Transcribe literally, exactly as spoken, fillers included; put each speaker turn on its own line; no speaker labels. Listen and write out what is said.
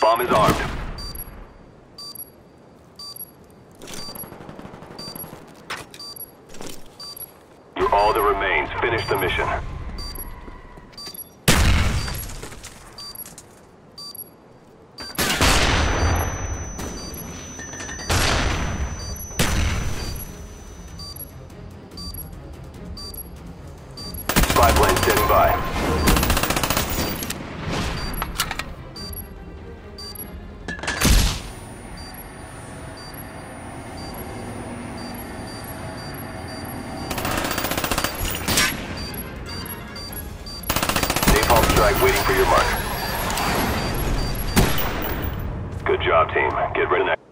Bomb is armed. You're all that remains. Finish the mission. Spy plane standing by. Napalm strike waiting for your mark. Good job, team. Get ready now.